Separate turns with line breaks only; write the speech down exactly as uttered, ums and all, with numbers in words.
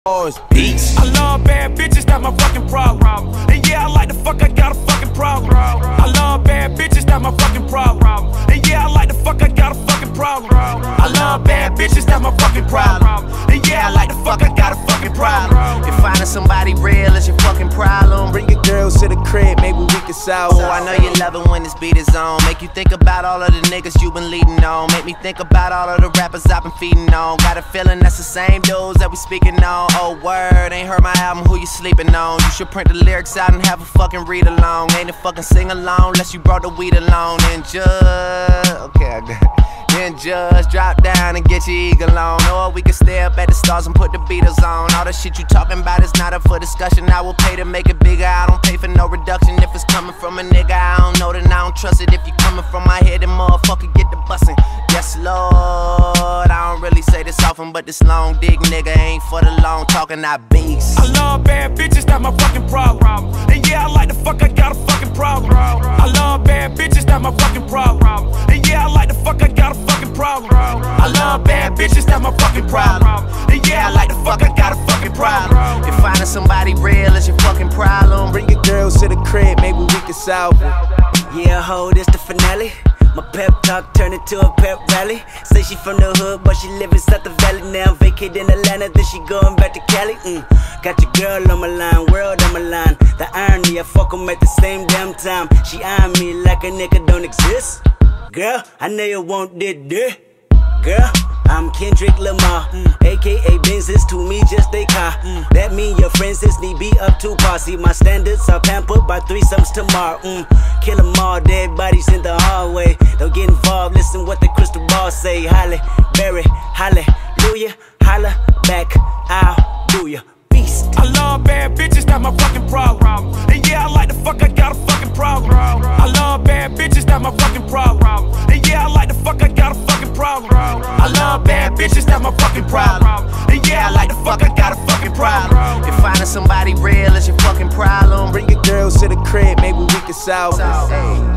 Peace. I love bad bitches, that's my fucking problem. And yeah, I like the fuck, I got a fucking problem. I love bad bitches, that's my fucking problem. And yeah, I like the fuck, I got a fucking problem. I love bad bitches, that's my fucking problem. And yeah, I like the fuck, I got a fucking problem.
If finding somebody real is your fucking problem, bring your girls to the crib, maybe we can solve. Oh, I know you love it when this beat is on. Make you think about all of the niggas you been leading on. Make me think about all of the rappers I've been feeding on. Got a feeling that's the same dudes that we speaking on. Oh, word, ain't heard my album, who you sleeping on? You should print the lyrics out and have a fucking read along. Ain't a fucking sing along unless you brought the weed along. And just, okay, I got it. Then just drop down and get your eagle on. Or we can stay up at the stars and put the Beatles on. All the shit you talking about is not up for discussion. I will pay to make it bigger, I don't pay for no reduction. If it's coming from a nigga I don't know, then I don't trust it. If you coming from my head, then motherfucker get the bussin'. Yes, Lord, I don't really say this often, but this long dick nigga ain't for the long talking, I beast.
I love bad bitches, that's my fucking problem. And yeah, I like the fuck, I got a fucking problem. I love bad bitches, that's my fucking problem. And yeah, I like the fuck, I got a fucking problem. I love bad bitches, that's my fucking problem. And yeah, I like the fuck, I got a fucking problem.
If finding somebody real is your fucking problem,
bring your girls to the crib, maybe we can solve it.
Yeah, ho, this the finale. My pep talk turned into a pep rally. Say she from the hood, but she live inside the valley now. Vacating Atlanta, then she going back to Cali. Mm. Got your girl on my line, world on my line. The irony, I fuck 'em at the same damn time. She eyeing me like a nigga don't exist. Girl, I know you want this dick. Girl, I'm Kendrick Lamar, mm. A K A Benz's to me just a car. mm. That mean your friends is need be up to par. See my standards are pampered by threesomes tomorrow. mm. Kill them all, dead bodies in the hallway. Don't get involved, listen what the crystal ball say. Holly, Berry, hallelujah, holla back, I'll do ya. Beast.
I love bad bitches, that's my fucking problem. And yeah, I like the fuck, I got a fucking problem. I love bad bitches, that's my fucking problem. And yeah, I like the fuck, I got a fucking problem. I love bad bitches, that's my fucking problem. And yeah, I like the fuck, I got a fucking problem.
If finding somebody real is your fucking problem,
bring your girls to the crib, maybe we can solve it.